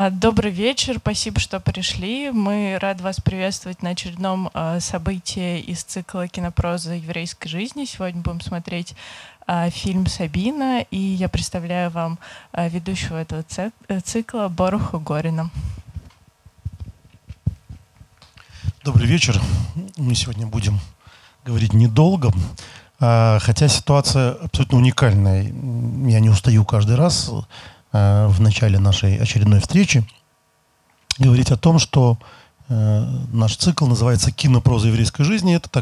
Добрый вечер, спасибо, что пришли. Мы рады вас приветствовать на очередном событии из цикла «Кинопроза еврейской жизни». Сегодня будем смотреть фильм «Сабина», и я представляю вам ведущего этого цикла Боруха Горина. Добрый вечер. Мы сегодня будем говорить недолго, хотя ситуация абсолютно уникальная. Я не устаю каждый раз в начале нашей очередной встречи говорить о том, что наш цикл называется «Кинопроза еврейской жизни». Это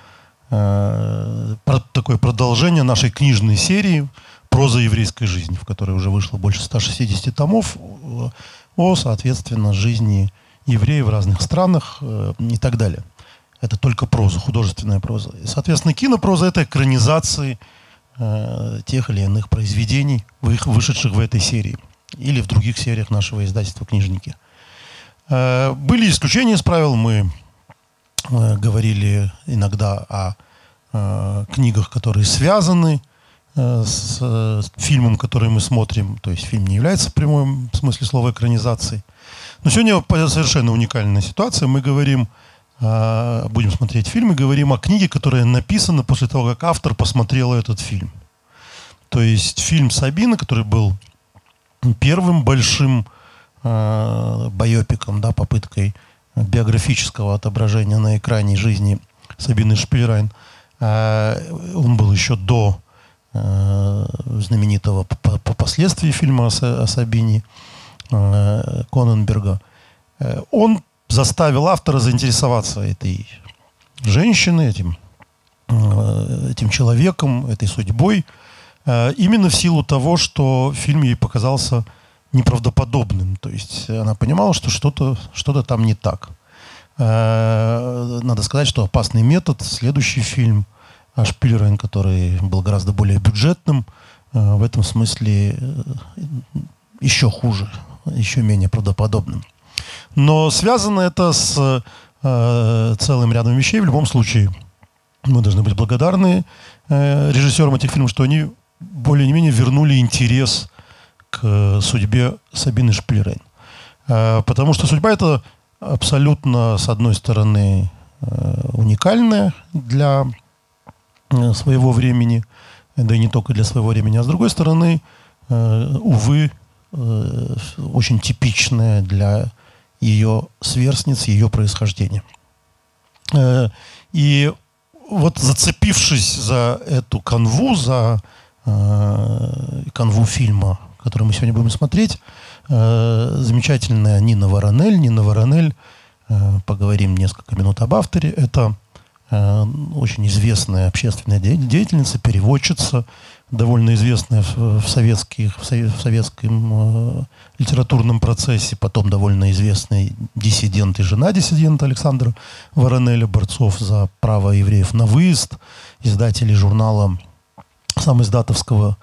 такое продолжение нашей книжной серии «Проза еврейской жизни», в которой уже вышло больше 160 томов о, соответственно, жизни евреев в разных странах и так далее. Это только проза, художественная проза. И, соответственно, кинопроза — это экранизации тех или иных произведений, вышедших в этой серии или в других сериях нашего издательства «Книжники». Были исключения из правил. Мы говорили иногда о книгах, которые связаны с фильмом, который мы смотрим. То есть фильм не является в прямом смысле слова экранизацией. Но сегодня совершенно уникальная ситуация. Мы будем смотреть фильм и говорим о книге, которая написана после того, как автор посмотрел этот фильм. То есть фильм «Сабина», который был первым большим байопиком, попыткой биографического отображения на экране жизни Сабины Шпильрайн. Он был еще до знаменитого последствий фильма о Сабине Коненберга. Он заставил автора заинтересоваться этой женщиной, этим человеком, этой судьбой, именно в силу того, что фильм ей показался неправдоподобным. То есть она понимала, что что-то там не так. Надо сказать, что «Опасный метод», следующий фильм о Шпильрайн, который был гораздо более бюджетным, в этом смысле еще хуже, еще менее правдоподобным. Но связано это с целым рядом вещей. В любом случае, мы должны быть благодарны режиссерам этих фильмов, что они более-менее вернули интерес к судьбе Сабины Шпильрайн. Потому что судьба эта абсолютно, с одной стороны, уникальная для своего времени, да и не только для своего времени, а с другой стороны, увы, очень типичная для ее сверстниц, ее происхождения. И вот зацепившись за эту канву, за канву фильма, который мы сегодня будем смотреть, замечательная Нина Воронель. Нина Воронель, поговорим несколько минут об авторе. Это очень известная общественная деятельница, переводчица, довольно известная в советском литературном процессе, потом довольно известный диссидент и жена диссидента Александра Воронеля, борцов за право евреев на выезд, издатели журнала самоиздатовского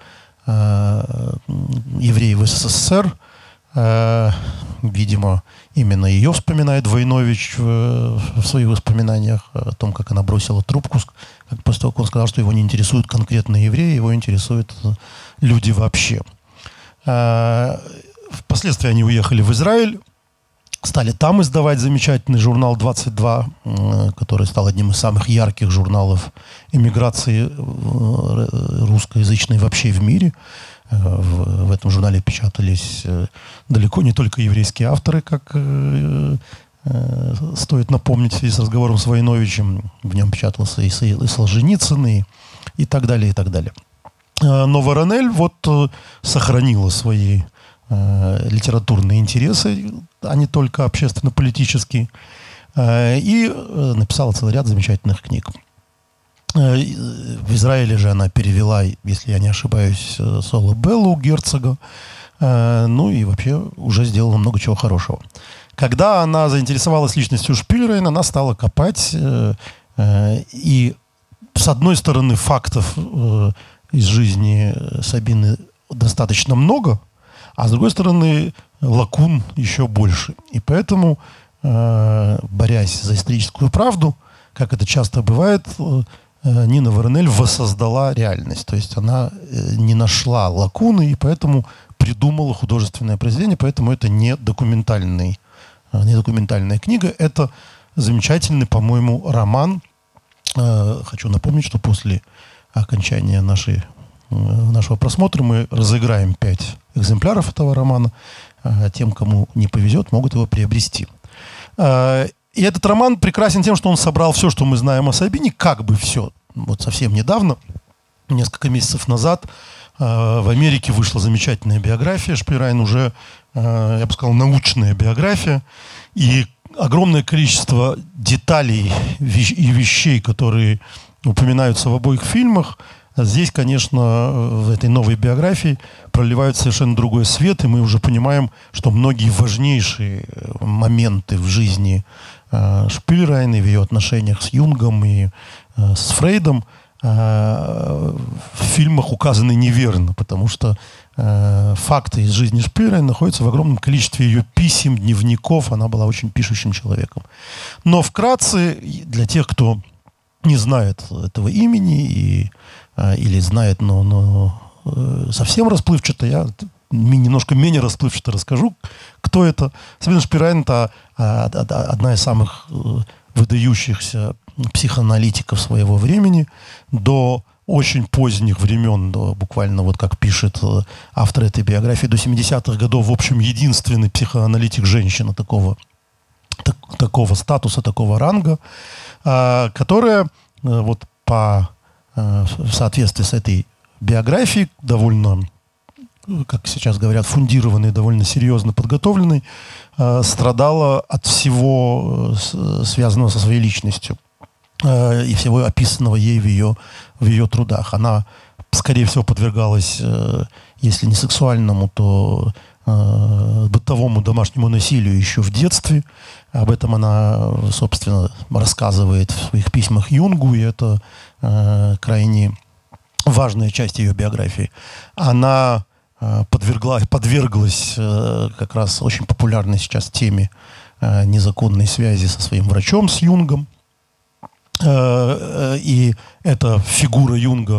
«Евреи в СССР». Видимо, именно ее вспоминает Войнович в своих воспоминаниях о том, как она бросила трубку, после того, как он сказал, что его не интересуют конкретные евреи, его интересуют люди вообще. Впоследствии они уехали в Израиль, стали там издавать замечательный журнал «22», который стал одним из самых ярких журналов эмиграции русскоязычной вообще в мире. В этом журнале печатались далеко не только еврейские авторы, как стоит напомнить в связи с разговором с Войновичем. В нем печатался и Солженицын, и так далее, и так далее. Но Воронель сохранила свои литературные интересы, а не только общественно-политические, и написала целый ряд замечательных книг. В Израиле же она перевела, если я не ошибаюсь, Соло Беллу Герцога, ну и вообще уже сделала много чего хорошего. Когда она заинтересовалась личностью Шпильрайн, она стала копать, и с одной стороны фактов из жизни Сабины достаточно много, а с другой стороны лакун еще больше. И поэтому, борясь за историческую правду, как это часто бывает, Нина Воронель воссоздала реальность. То есть она не нашла лакуны, и поэтому придумала художественное произведение, поэтому это не документальная книга. Это замечательный, по-моему, роман. Хочу напомнить, что после окончания нашего просмотра мы разыграем 5 экземпляров этого романа. Тем, кому не повезет, могут его приобрести. И этот роман прекрасен тем, что он собрал все, что мы знаем о Сабине, как бы все. Вот совсем недавно, несколько месяцев назад, в Америке вышла замечательная биография Шпильрайн, уже, я бы сказал, научная биография. И огромное количество деталей и вещей, которые упоминаются в обоих фильмах, здесь, конечно, в этой новой биографии проливают совершенно другой свет, и мы уже понимаем, что многие важнейшие моменты в жизни Шпильрайн и в ее отношениях с Юнгом и с Фрейдом в фильмах указаны неверно, потому что факты из жизни Шпильрайн находятся в огромном количестве ее писем, дневников. Она была очень пишущим человеком. Но вкратце, для тех, кто не знает этого имени или знает, но совсем расплывчато, я немножко менее расплывчато расскажу, кто это. Сабина Шпильрайн — это одна из самых выдающихся психоаналитиков своего времени. До очень поздних времен, буквально вот как пишет автор этой биографии, до 70-х годов, в общем, единственный психоаналитик-женщина такого статуса, такого ранга, которая вот в соответствии с этой биографией, довольно, как сейчас говорят, фундированной, довольно серьезно подготовленной, страдала от всего связанного со своей личностью и всего описанного ей в ее трудах. Она, скорее всего, подвергалась, если не сексуальному, то бытовому домашнему насилию еще в детстве. Об этом она, собственно, рассказывает в своих письмах Юнгу, и это крайне важная часть ее биографии. Она подверглась как раз очень популярной сейчас теме незаконной связи со своим врачом, с Юнгом. И эта фигура Юнга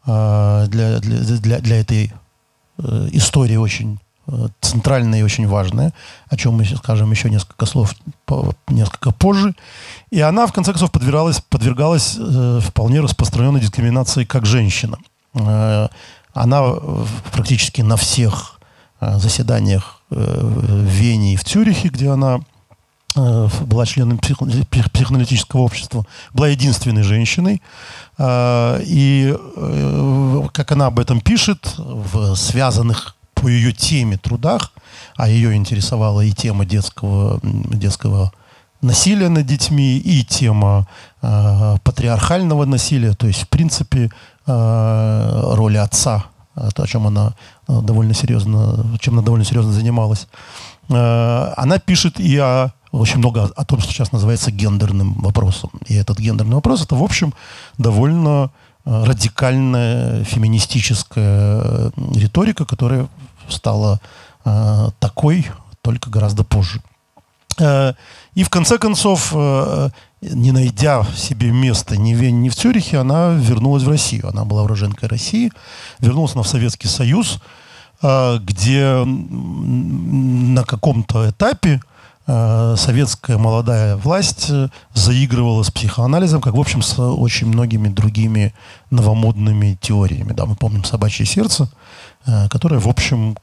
для этой истории очень центральная и очень важная, о чем мы скажем еще несколько слов несколько позже. И она, в конце концов, подвергалась вполне распространенной дискриминации как женщина. Она практически на всех заседаниях в Вене и в Цюрихе, где она была членом психоаналитического общества, была единственной женщиной. И, как она об этом пишет, в связанных по ее теме трудах, а ее интересовала и тема детского насилия над детьми, и тема патриархального насилия, то есть, в принципе, роли отца, то, чем она довольно серьезно занималась. Она пишет и очень много о том, что сейчас называется гендерным вопросом. И этот гендерный вопрос — это, в общем, довольно радикальная феминистическая риторика, которая стала такой только гораздо позже. И в конце концов, не найдя себе места ни в Вене, ни в Цюрихе, она вернулась в Россию. Она была уроженкой России, вернулась она в Советский Союз, где на каком-то этапе советская молодая власть заигрывала с психоанализом, как, в общем, с очень многими другими новомодными теориями. Да, мы помним «Собачье сердце», которое, в общем,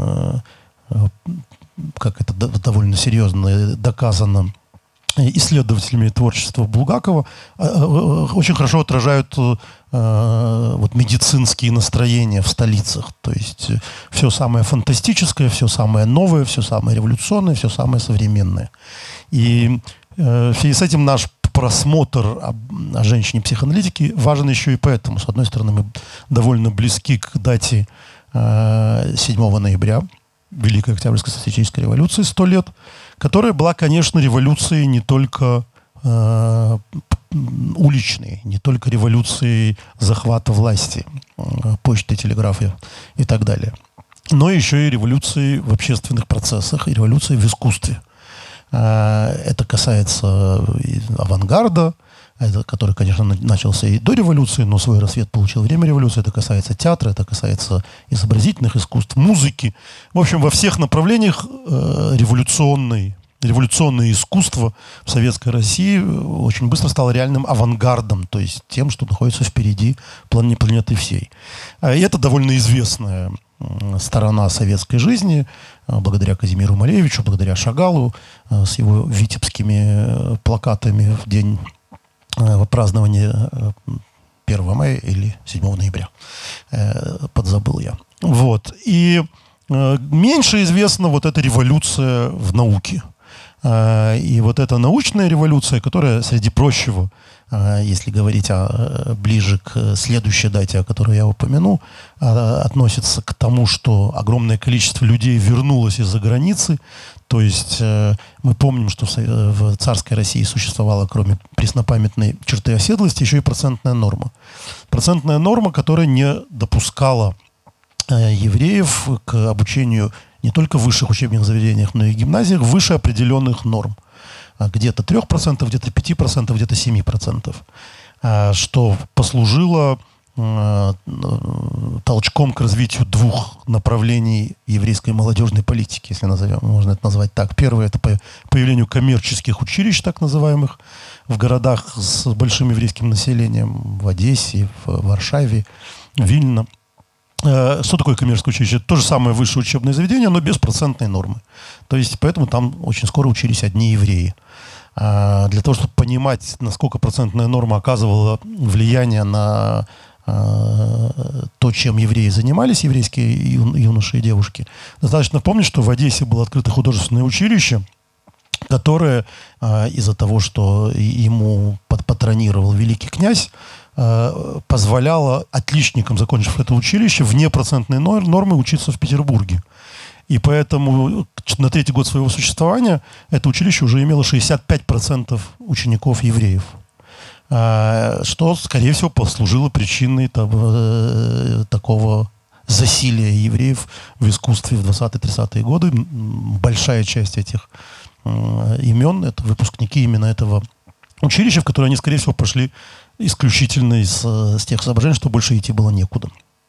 как это довольно серьезно доказано исследователями творчества Булгакова, очень хорошо отражают вот медицинские настроения в столицах. То есть все самое фантастическое, все самое новое, все самое революционное, все самое современное. И в связи с этим наш просмотр о женщине-психоаналитике важен еще и поэтому. С одной стороны, мы довольно близки к дате 7 ноября, Великой Октябрьской социалистической революции, 100 лет, которая была, конечно, революцией не только уличной, не только революцией захвата власти, почты, телеграфа и так далее, но еще и революцией в общественных процессах и революцией в искусстве. Это касается авангарда, который, конечно, начался и до революции, но свой рассвет получил время революции. Это касается театра, это касается изобразительных искусств, музыки. В общем, во всех направлениях революционное искусство в Советской России очень быстро стало реальным авангардом, то есть тем, что находится впереди планеты всей. И это довольно известная сторона советской жизни, благодаря Казимиру Малевичу, благодаря Шагалу, с его витебскими плакатами в день празднования 1 мая или 7 ноября. Подзабыл я. Вот. И меньше известна вот эта революция в науке. И вот эта научная революция, которая, среди прочего, если говорить ближе к следующей дате, о которой я упомяну, относится к тому, что огромное количество людей вернулось из-за границы. То есть мы помним, что в царской России существовала, кроме преснопамятной черты оседлости, еще и процентная норма. Процентная норма, которая не допускала евреев к обучению не только в высших учебных заведениях, но и гимназиях выше определенных норм. Где-то 3%, где-то 5%, где-то 7%. Что послужило толчком к развитию двух направлений еврейской молодежной политики, если можно это назвать так. Первое — это появлению коммерческих училищ, так называемых, в городах с большим еврейским населением, в Одессе, в Варшаве, Вильно. Что такое коммерческое училище? Это то же самое высшее учебное заведение, но без процентной нормы. То есть поэтому там очень скоро учились одни евреи. Для того, чтобы понимать, насколько процентная норма оказывала влияние на то, чем евреи занимались, еврейские юноши и девушки, достаточно помнить, что в Одессе было открыто художественное училище, которое из-за того, что ему патронировал великий князь, позволяло отличникам, закончив это училище, вне процентной нормы учиться в Петербурге. И поэтому на 3-й год своего существования это училище уже имело 65% учеников евреев. Что, скорее всего, послужило причиной такого засилия евреев в искусстве в 20-30-е годы. Большая часть этих имен — это выпускники именно этого училища, в которое они, скорее всего, пошли исключительно с тех соображений, что больше идти было некуда.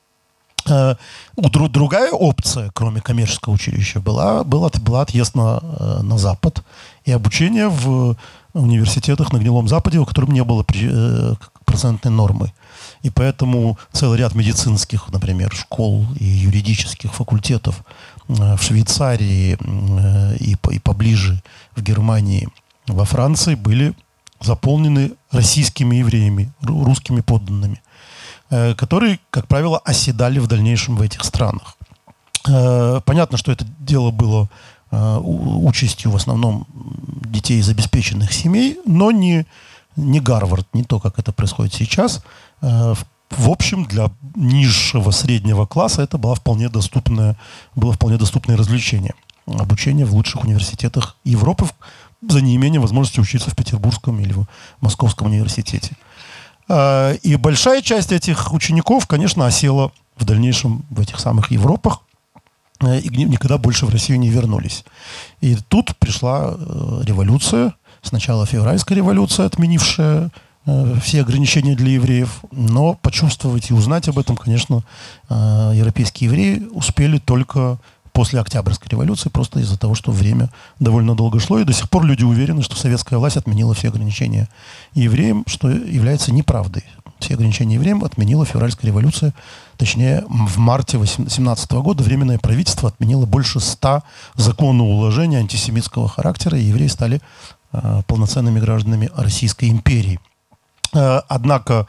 Другая опция, кроме коммерческого училища, была отъезд на Запад и обучение в университетах на Гнилом Западе, у которых не было процентной нормы. И поэтому целый ряд медицинских, например, школ и юридических факультетов в Швейцарии и поближе в Германии, во Франции были заполнены российскими евреями, русскими подданными, которые, как правило, оседали в дальнейшем в этих странах. Понятно, что это дело было участью в основном детей из обеспеченных семей, но не Гарвард, не то, как это происходит сейчас. В общем, для низшего среднего класса это было вполне доступное развлечение. Обучение в лучших университетах Европы за неимением возможности учиться в Петербургском или в Московском университете. И большая часть этих учеников, конечно, осела в дальнейшем в этих самых Европах и никогда больше в Россию не вернулись. И тут пришла революция, сначала февральская революция, отменившая все ограничения для евреев, но почувствовать и узнать об этом, конечно, европейские евреи успели только после Октябрьской революции, просто из-за того, что время довольно долго шло, и до сих пор люди уверены, что советская власть отменила все ограничения евреям, что является неправдой. Все ограничения евреям отменила февральская революция, точнее, в марте 1917 года Временное правительство отменило больше 100 законоуложений антисемитского характера, и евреи стали полноценными гражданами Российской империи. Однако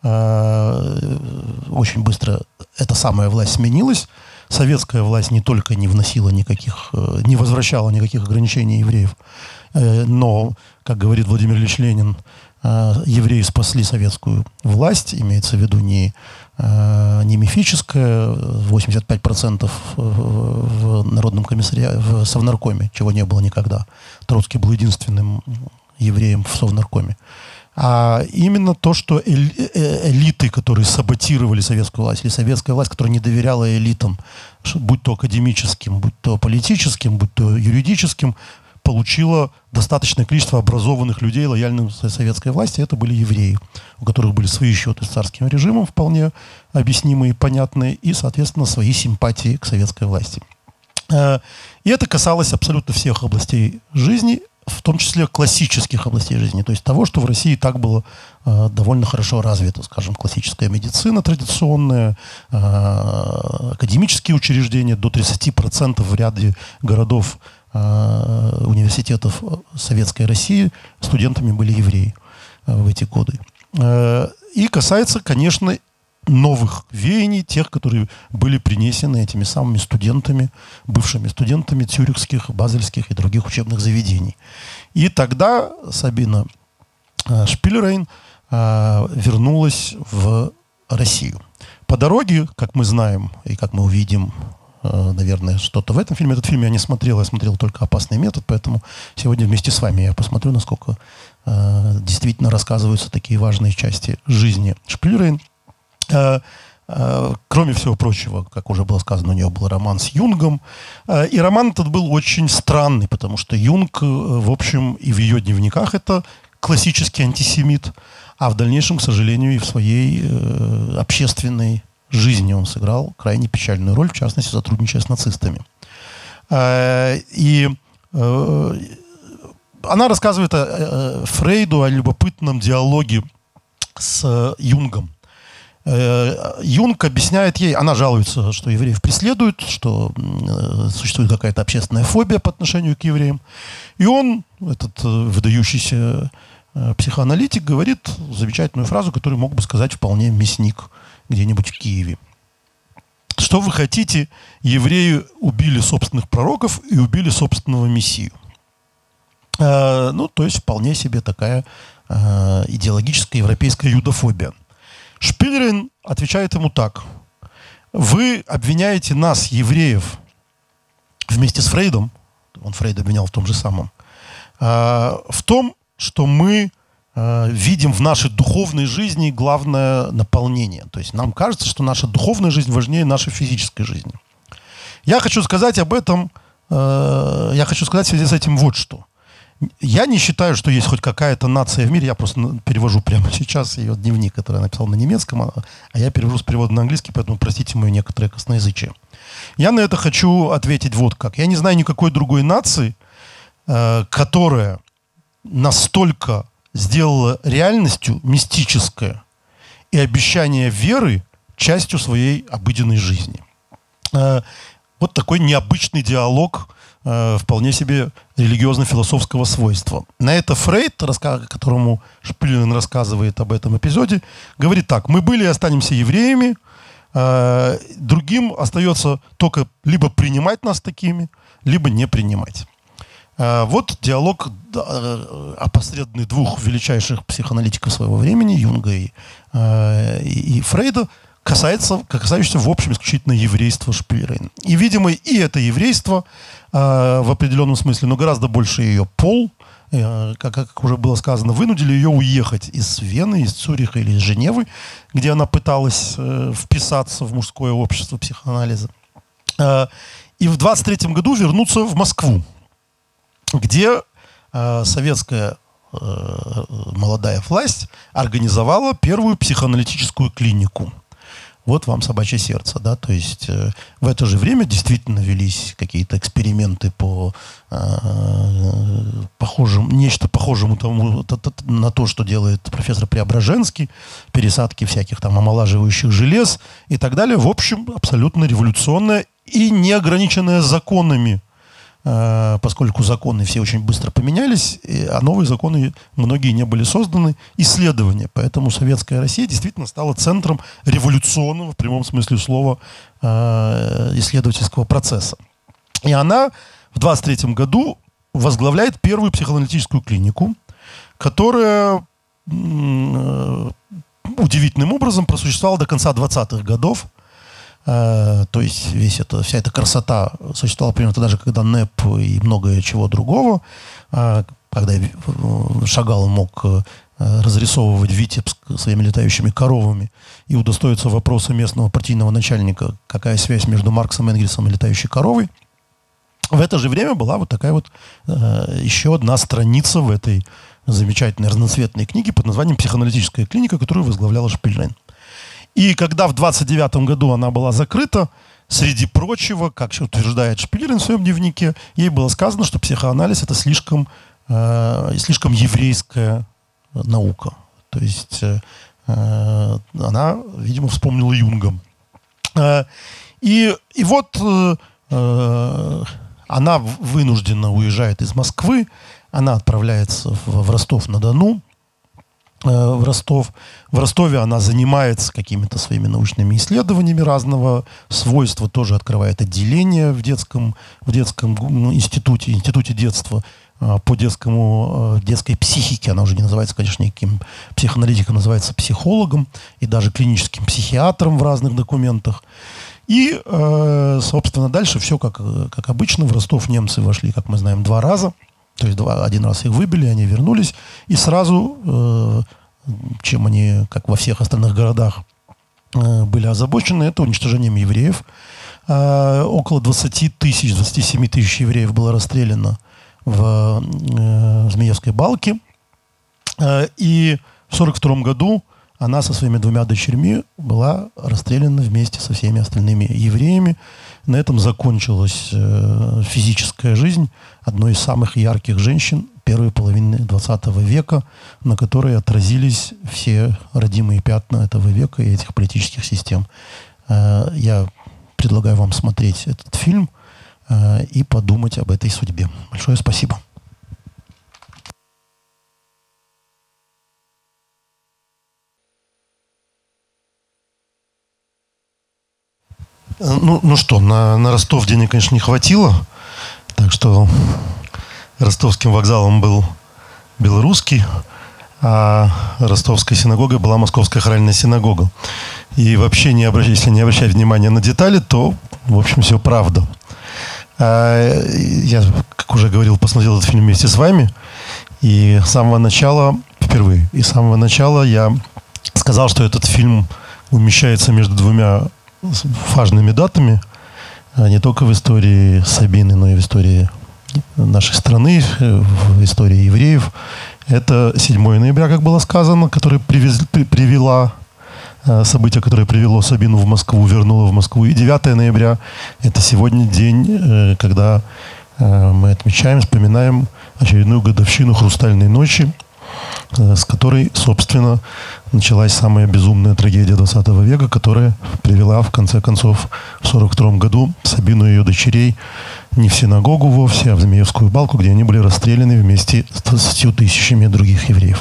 очень быстро эта самая власть сменилась. Советская власть не только не возвращала никаких ограничений евреев, но, как говорит Владимир Ильич Ленин, евреи спасли советскую власть, имеется в виду не мифическая, 85% в Народном комиссариате, в Совнаркоме, чего не было никогда. Троцкий был единственным евреем в Совнаркоме. А именно то, что элиты, которые саботировали советскую власть, или советская власть, которая не доверяла элитам, будь то академическим, будь то политическим, будь то юридическим, получила достаточное количество образованных людей, лояльных советской власти. Это были евреи, у которых были свои счеты с царским режимом, вполне объяснимые и понятные, и, соответственно, свои симпатии к советской власти. И это касалось абсолютно всех областей жизни, в том числе классических областей жизни, то есть того, что в России и так было довольно хорошо развито, скажем, классическая медицина традиционная, академические учреждения, до 30% в ряде городов университетов Советской России студентами были евреи в эти годы. И касается, конечно, новых веяний, тех, которые были принесены этими самыми студентами, бывшими студентами цюрихских, базельских и других учебных заведений. И тогда Сабина Шпильрейн вернулась в Россию. По дороге, как мы знаем и как мы увидим, наверное, что-то в этом фильме. Этот фильм я не смотрел, я смотрел только «Опасный метод», поэтому сегодня вместе с вами я посмотрю, насколько действительно рассказываются такие важные части жизни Шпильрейн. Кроме всего прочего, как уже было сказано, у нее был роман с Юнгом. И роман этот был очень странный, потому что Юнг, в общем, и в ее дневниках это классический антисемит, а в дальнейшем, к сожалению, и в своей общественной жизни он сыграл крайне печальную роль, в частности, сотрудничая с нацистами. И она рассказывает Фрейду о любопытном диалоге с Юнгом. Юнг объясняет ей, она жалуется, что евреев преследуют, что существует какая-то общественная фобия по отношению к евреям. И он, этот выдающийся психоаналитик, говорит замечательную фразу, которую мог бы сказать вполне мясник где-нибудь в Киеве. Что вы хотите? Евреи убили собственных пророков и убили собственного мессию. Ну, то есть вполне себе такая идеологическая европейская юдофобия. Шпильрейн отвечает ему так. Вы обвиняете нас, евреев, вместе с Фрейдом, он Фрейда обвинял в том же самом, в том, что мы видим в нашей духовной жизни главное наполнение. То есть нам кажется, что наша духовная жизнь важнее нашей физической жизни. Я хочу сказать об этом, я хочу сказать в связи с этим вот что. Я не считаю, что есть хоть какая-то нация в мире, я просто перевожу прямо сейчас ее дневник, который я написал на немецком, а я перевожу с перевода на английский, поэтому простите мое некоторое косноязычие. Я на это хочу ответить вот как. Я не знаю никакой другой нации, которая настолько сделала реальностью мистическое и обещание веры частью своей обыденной жизни. Вот такой необычный диалог вполне себе религиозно-философского свойства. На это Фрейд, которому Шпильрейн рассказывает об этом эпизоде, говорит так: мы были и останемся евреями, другим остается только либо принимать нас такими, либо не принимать. Вот диалог, опосредованный двух величайших психоаналитиков своего времени, Юнга и Фрейда, касающийся в общем исключительно еврейства Шпильрейн. И, видимо, и это еврейство в определенном смысле, но гораздо больше ее пол, как уже было сказано, вынудили ее уехать из Вены, из Цюриха или из Женевы, где она пыталась вписаться в мужское общество психоанализа. И в 23 году вернуться в Москву, где советская молодая власть организовала первую психоаналитическую клинику. Вот вам собачье сердце, да, то есть в это же время действительно велись какие-то эксперименты по нечто похожему на то, что делает профессор Преображенский, пересадки всяких там омолаживающих желез и так далее. В общем, абсолютно революционная и не ограниченная законами, поскольку законы все очень быстро поменялись, а новые законы многие не были созданы, исследования. Поэтому советская Россия действительно стала центром революционного, в прямом смысле слова, исследовательского процесса. И она в 23 году возглавляет первую психоаналитическую клинику, которая удивительным образом просуществовала до конца 20-х годов. То есть вся эта красота существовала примерно тогда же, когда НЭП и многое чего другого, когда Шагал мог разрисовывать Витебск своими летающими коровами и удостоиться вопроса местного партийного начальника, какая связь между Марксом, Энгельсом и летающей коровой. В это же время была вот такая вот еще одна страница в этой замечательной разноцветной книге под названием «Психоаналитическая клиника», которую возглавляла Шпильрейн. И когда в 29 году она была закрыта, среди прочего, как утверждает Шпильрейн в своем дневнике, ей было сказано, что психоанализ — это слишком еврейская наука. То есть она, видимо, вспомнила Юнга. И вот она вынуждена уезжает из Москвы, она отправляется в Ростов-на-Дону, в Ростов. В Ростове она занимается какими-то своими научными исследованиями разного свойства, тоже открывает отделение в детском институте детства по детской психике. Она уже не называется, конечно, никаким психоаналитиком, называется психологом и даже клиническим психиатром в разных документах. И, собственно, дальше все как обычно. В Ростов немцы вошли, как мы знаем, 2 раза. То есть один раз их выбили, они вернулись. И сразу, чем они, как во всех остальных городах, были озабочены, это уничтожением евреев. Около 20 тысяч, 27 тысяч евреев было расстреляно в Змеевской балке. И в 1942 году она со своими 2 дочерьми была расстреляна вместе со всеми остальными евреями. На этом закончилась физическая жизнь одной из самых ярких женщин первой половины XX века, на которой отразились все родимые пятна этого века и этих политических систем. Я предлагаю вам смотреть этот фильм и подумать об этой судьбе. Большое спасибо. Ну что, на Ростов денег, конечно, не хватило, так что ростовским вокзалом был белорусский, а ростовской синагогой была Московская хоральная синагога. И вообще, если не обращать внимания на детали, то, в общем, все правда. Я, как уже говорил, посмотрел этот фильм вместе с вами, и с самого начала, впервые, я сказал, что этот фильм умещается между 2 важными датами, не только в истории Сабины, но и в истории нашей страны, в истории евреев. Это 7 ноября, как было сказано, событие, которое привело Сабину в Москву, вернуло в Москву. И 9 ноября – это сегодня день, когда мы отмечаем, вспоминаем очередную годовщину «Хрустальной ночи», с которой, собственно, началась самая безумная трагедия 20 века, которая привела, в конце концов, в 1942 году Сабину и ее дочерей не в синагогу вовсе, а в Змеевскую балку, где они были расстреляны вместе с 20 тысячами других евреев.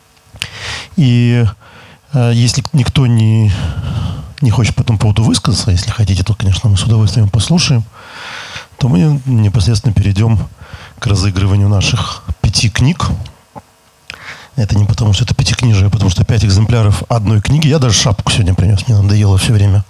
И если никто не хочет по этому поводу высказаться, если хотите, то, конечно, мы с удовольствием послушаем, то мы непосредственно перейдем к разыгрыванию наших 5 книг. Это не потому, что это 5-книжие, а потому что 5 экземпляров одной книги. Я даже шапку сегодня принес, мне надоело все время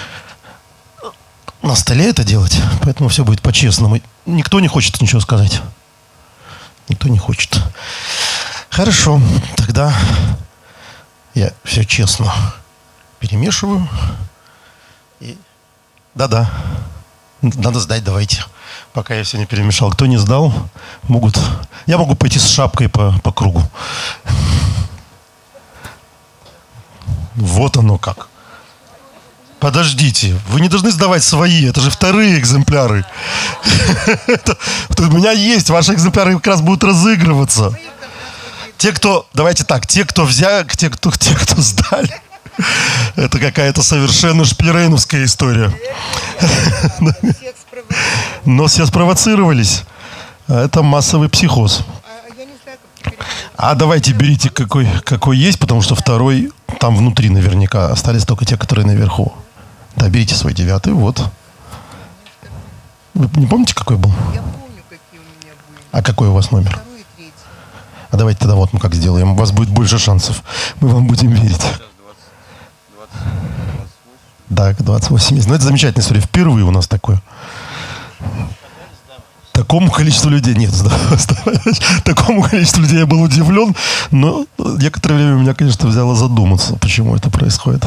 на столе это делать, поэтому все будет по-честному. Никто не хочет ничего сказать. Никто не хочет. Хорошо, тогда я все честно перемешиваю. И... Да-да, надо сдать, давайте. Пока я все не перемешал. Кто не сдал, я могу пойти с шапкой по кругу. Вот оно как. Подождите, вы не должны сдавать свои, это же 2 экземпляры. У меня есть, ваши экземпляры как раз будут разыгрываться. Давайте так, те, кто сдали, это какая-то совершенно шпильрейновская история. Но все спровоцировались. Это массовый психоз. А давайте берите какой есть, потому что 2 там внутри наверняка. Остались только те, которые наверху. Да, берите свой 9, вот. Вы не помните, какой был? Я помню, какие у меня были. А какой у вас номер? 2 и 3. А давайте тогда вот мы как сделаем. У вас будет больше шансов. Мы вам будем верить. Да, 28 есть. Но это замечательная история. Впервые у нас такое. Такому количеству людей нет. Такому количеству людей я был удивлен. Но некоторое время меня, конечно, взяло задуматься, почему это происходит.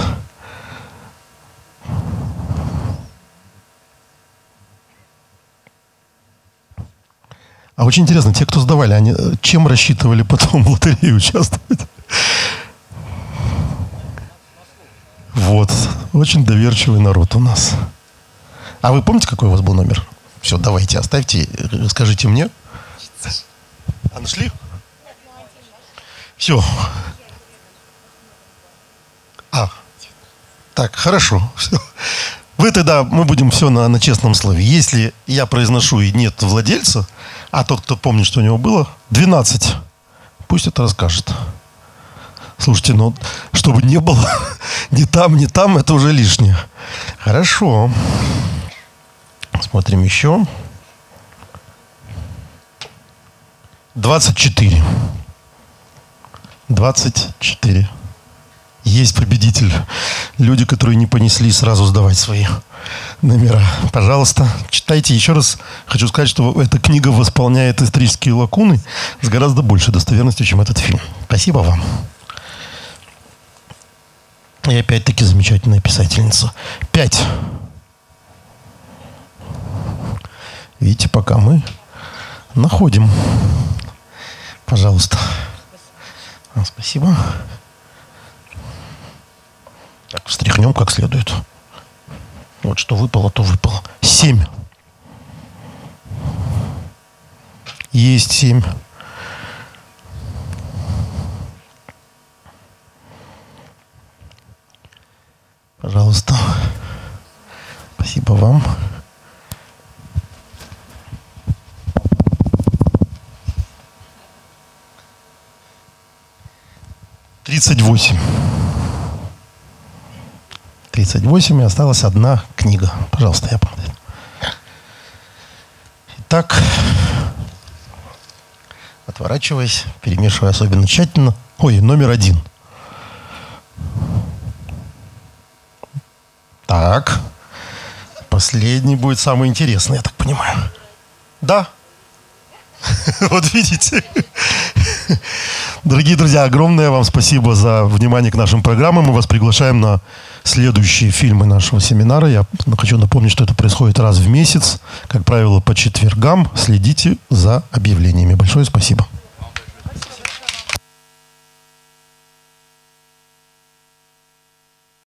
А очень интересно, те, кто сдавали, они чем рассчитывали потом в лотерее участвовать? Вот. Очень доверчивый народ у нас. А вы помните, какой у вас был номер? Все, давайте, оставьте, скажите мне. А нашли? Все. Так, хорошо. Все. Вы тогда, мы будем все на честном слове. Если я произношу и нет владельца, а тот, кто помнит, что у него было, 12, пусть это расскажет. Слушайте, ну, чтобы не было ни там, это уже лишнее. Хорошо. Смотрим еще. 24. 24. Есть победитель. Люди, которые не понесли сразу сдавать свои номера. Пожалуйста, читайте. Еще раз хочу сказать, что эта книга восполняет исторические лакуны с гораздо большей достоверностью, чем этот фильм. Спасибо вам. И опять-таки замечательная писательница. 5. Видите, пока мы находим. Пожалуйста. Спасибо. Так, встряхнем как следует. Вот что выпало, то выпало. 7. Есть 7. Пожалуйста. Спасибо вам. Тридцать 38, и осталась одна книга. Пожалуйста, я помню. Итак, отворачиваясь, перемешивая особенно тщательно. Ой, номер 1. Так. Последний будет самый интересный, я так понимаю. Да. Вот видите. Дорогие друзья, огромное вам спасибо за внимание к нашим программам. Мы вас приглашаем на следующие фильмы нашего семинара. Я хочу напомнить, что это происходит раз в месяц. Как правило, по четвергам. Следите за объявлениями. Большое спасибо.